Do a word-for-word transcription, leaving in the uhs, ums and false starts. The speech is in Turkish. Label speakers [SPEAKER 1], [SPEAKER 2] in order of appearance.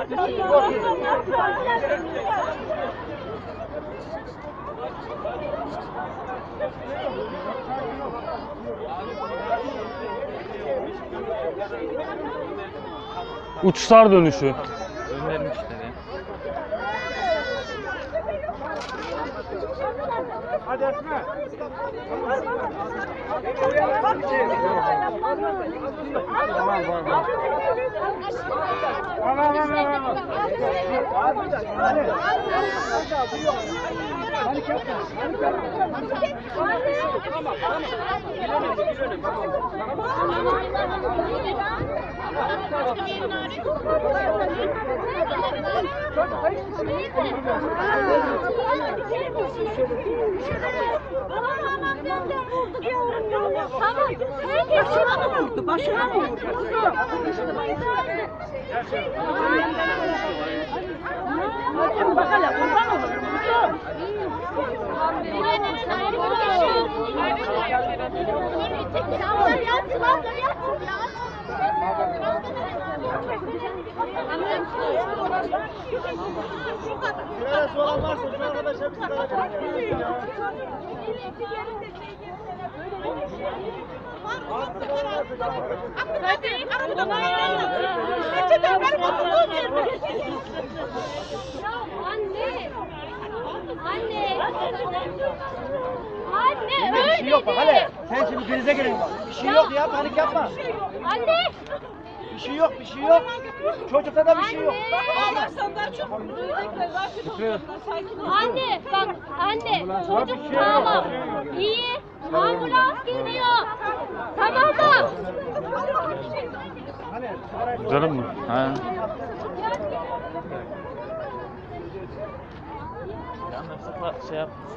[SPEAKER 1] Uçsar dönüşü.
[SPEAKER 2] Önlerim işte.
[SPEAKER 3] Hadi Esme. Tamam var var. Tamam tamam tamam. Panik yapma. Panik yapma.
[SPEAKER 4] Tamam. Herkes şuna mı vurdu? Başına mı vurdu? Bak hele kurban olurum.
[SPEAKER 3] Sigara olan varsa şu arkadaşa bir sigara verin.
[SPEAKER 4] Hadi arabadan ayrılın. Geçen benim oturduğum yerde. Anne. Anne. Anne öyle
[SPEAKER 3] Bir şey yok bak hele. Sen şimdi denize gelin bak. Bir şey yok ya, panik yapma.
[SPEAKER 4] Anne.
[SPEAKER 3] Bir şey yok, bir şey yok. Çocukta da bir şey yok.
[SPEAKER 4] Anne bak anne çocuk sağlam. İyi. Ambulans geliyor. Tamam mı?
[SPEAKER 1] Canım mı?
[SPEAKER 2] Ha. Yanlışlıkla şey yapmış.